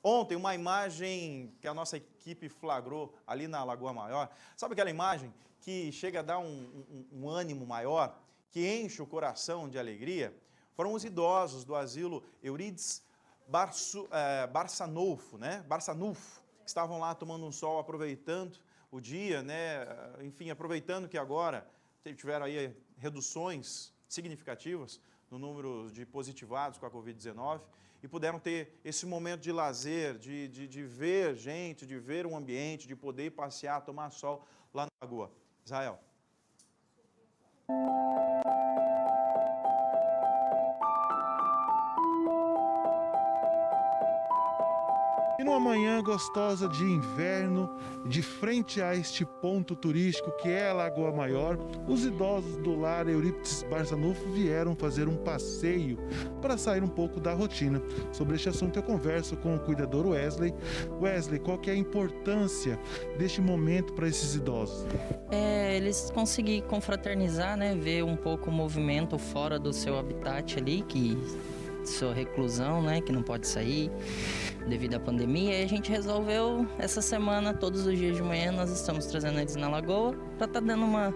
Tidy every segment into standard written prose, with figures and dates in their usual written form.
Ontem, uma imagem que a nossa equipe flagrou ali na Lagoa Maior, sabe aquela imagem que chega a dar um ânimo maior, que enche o coração de alegria? Foram os idosos do asilo Euridice Barçanufo, que estavam lá tomando um sol, aproveitando o dia, né? Enfim, aproveitando que agora tiveram aí reduções significativas no número de positivados com a Covid-19 e puderam ter esse momento de lazer, de ver gente, de ver um ambiente, de poder ir passear, tomar sol lá na lagoa. Israel. E numa manhã gostosa de inverno, de frente a este ponto turístico que é a Lagoa Maior, os idosos do lar Euridice Barçanufo vieram fazer um passeio para sair um pouco da rotina. Sobre este assunto eu converso com o cuidador Wesley. Wesley, qual que é a importância deste momento para esses idosos? Eles conseguirem confraternizar, né, ver um pouco o movimento fora do seu habitat ali, que sua reclusão, né, que não pode sair devido à pandemia, e a gente resolveu essa semana, todos os dias de manhã, nós estamos trazendo eles na lagoa para estar dando uma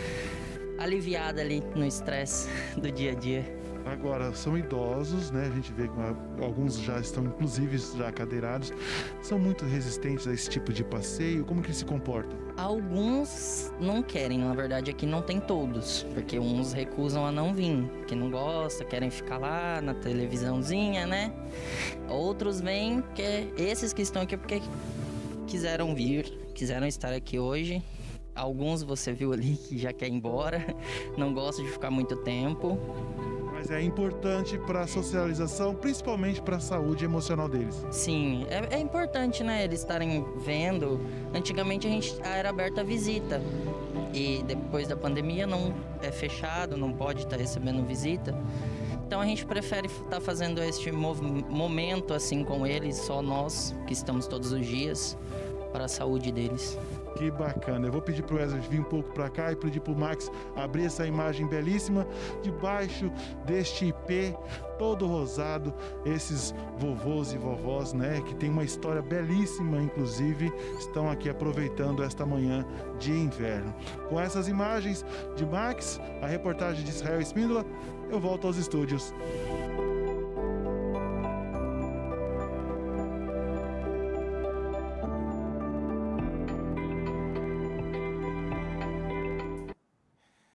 aliviada ali no estresse do dia a dia. Agora, são idosos, né? A gente vê que alguns já estão, inclusive, já cadeirados. São muito resistentes a esse tipo de passeio. Como que eles se comportam? Alguns não querem, na verdade aqui não tem todos, porque uns recusam a não vir, que não gosta, querem ficar lá na televisãozinha, né? Outros vêm, esses que estão aqui porque quiseram vir, quiseram estar aqui hoje. Alguns você viu ali que já quer ir embora, não gosta de ficar muito tempo. Mas é importante para a socialização, principalmente para a saúde emocional deles. Sim, é importante, né, eles estarem vendo. Antigamente a gente era aberta a visita e depois da pandemia não é fechado, não pode estar recebendo visita. Então a gente prefere estar fazendo este momento assim com eles, só nós que estamos todos os dias, para a saúde deles. Que bacana. Eu vou pedir para o Wesley vir um pouco para cá e pedir para o Max abrir essa imagem belíssima debaixo deste ipê todo rosado. Esses vovôs e vovós, né, que tem uma história belíssima, inclusive, estão aqui aproveitando esta manhã de inverno. Com essas imagens de Max, a reportagem de Israel Espíndola, eu volto aos estúdios.